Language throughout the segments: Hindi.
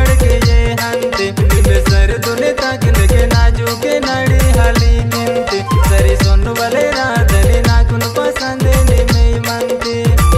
के ये हंते में सर दुने ताकन के नाजू के नाड़ी हाली किंते सरी सोन वाले राधने नाकुन पसंद ने में मनते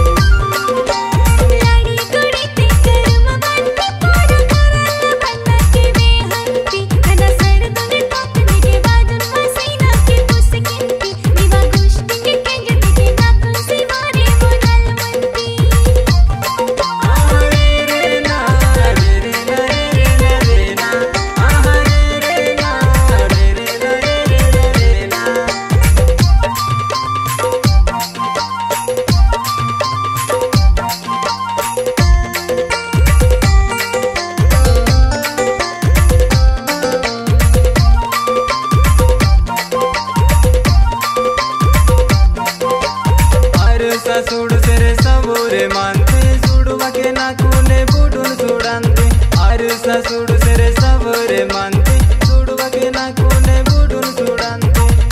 सुड़ सेरे सबोरे मानते सुड़वा के नाकुने बुडुन सुड़ानते आरु सा सुड़ सेरे सबोरे मानते सुड़वा के नाकुने बुडुन सुड़ानते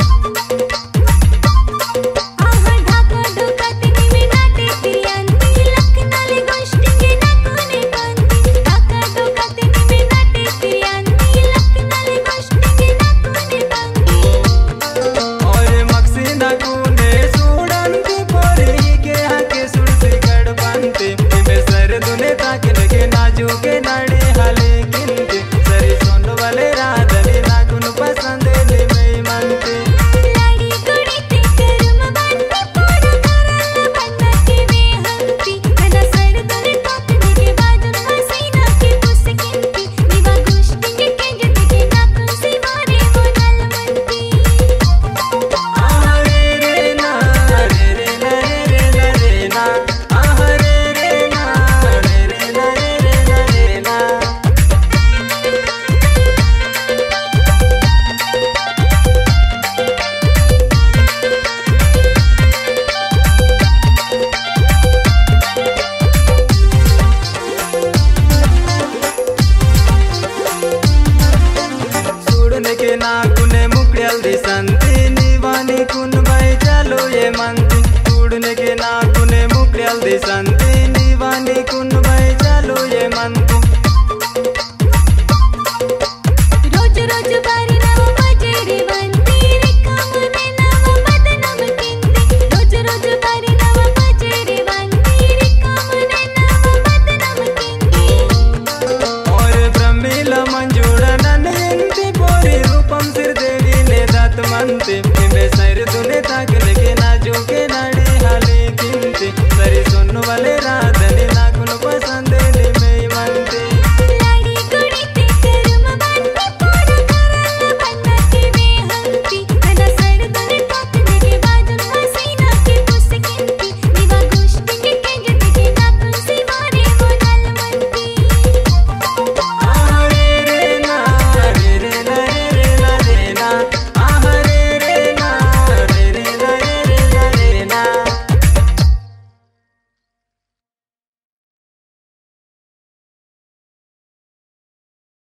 के नाड़ी हाले किंते सरी सोन वाले राधने नाकुन पसंद ने में मनते लाड़ी कुड़ी ते करम बांधते पूरा करला बन्ना के में हंती कना सर दुने ताकने के बाजुन हसीना के पुस किंती निवा गोश्त के केंजत के नाकुन से मारे वो नल मनती आहरे रे ना रे रे ना रे रे ना रे ना आहरे रे ना रे रे ना रे ना सुड़ने के नाकुने मुकड़ल दिसन